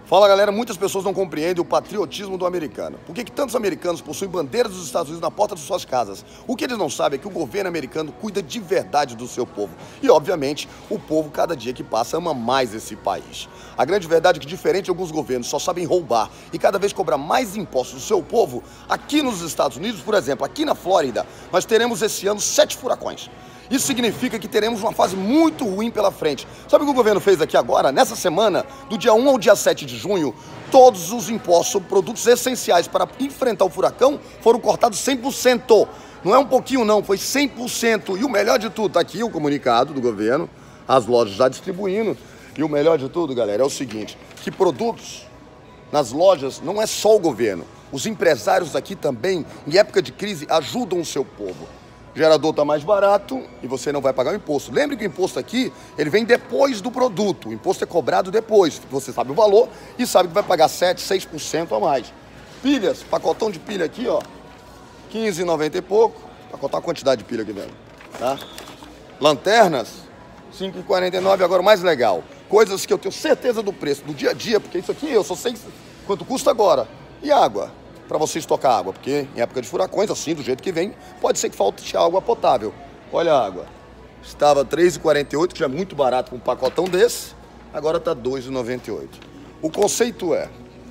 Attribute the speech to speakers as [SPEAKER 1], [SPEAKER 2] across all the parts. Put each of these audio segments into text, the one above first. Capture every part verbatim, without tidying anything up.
[SPEAKER 1] Fala galera, muitas pessoas não compreendem o patriotismo do americano. Por que que tantos americanos possuem bandeiras dos Estados Unidos na porta de suas casas? O que eles não sabem é que o governo americano cuida de verdade do seu povo. E obviamente, o povo cada dia que passa ama mais esse país. A grande verdade é que, diferente de alguns governos, só sabem roubar e cada vez cobrar mais impostos do seu povo, aqui nos Estados Unidos, por exemplo, aqui na Flórida, nós teremos esse ano sete furacões. Isso significa que teremos uma fase muito ruim pela frente. Sabe o que o governo fez aqui agora? Nessa semana, do dia um ao dia sete de junho, todos os impostos sobre produtos essenciais para enfrentar o furacão foram cortados cem por cento. Não é um pouquinho não, foi cem por cento. E o melhor de tudo, tá aqui o comunicado do governo, as lojas já distribuindo. E o melhor de tudo, galera, é o seguinte, que produtos nas lojas não é só o governo. Os empresários aqui também, em época de crise, ajudam o seu povo. O gerador está mais barato e você não vai pagar o imposto. Lembre que o imposto aqui, ele vem depois do produto. O imposto é cobrado depois. Você sabe o valor e sabe que vai pagar sete, seis por cento a mais. Pilhas, pacotão de pilha aqui, ó, quinze reais e noventa e pouco. Pacotar a quantidade de pilha aqui dentro, tá? Lanternas, cinco reais e quarenta e nove. Agora o mais legal, coisas que eu tenho certeza do preço, do dia a dia, porque isso aqui eu só sei quanto custa agora. E água? Para você estocar água, porque em época de furacões, assim, do jeito que vem, pode ser que falte água potável. Olha a água. Estava três reais e quarenta e oito, que já é muito barato para um pacotão desse, agora está dois reais e noventa e oito. O conceito é,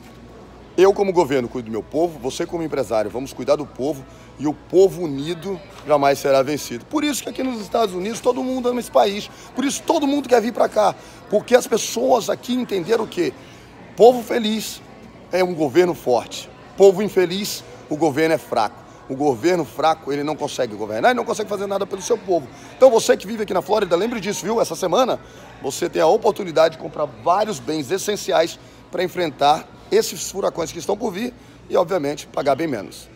[SPEAKER 1] eu como governo cuido do meu povo, você como empresário, vamos cuidar do povo, e o povo unido jamais será vencido. Por isso que aqui nos Estados Unidos todo mundo ama esse país, por isso todo mundo quer vir para cá, porque as pessoas aqui entenderam o quê? Povo feliz é um governo forte. Povo infeliz, o governo é fraco. O governo fraco, ele não consegue governar e não consegue fazer nada pelo seu povo. Então você que vive aqui na Flórida, lembre disso, viu? Essa semana você tem a oportunidade de comprar vários bens essenciais para enfrentar esses furacões que estão por vir e, obviamente, pagar bem menos.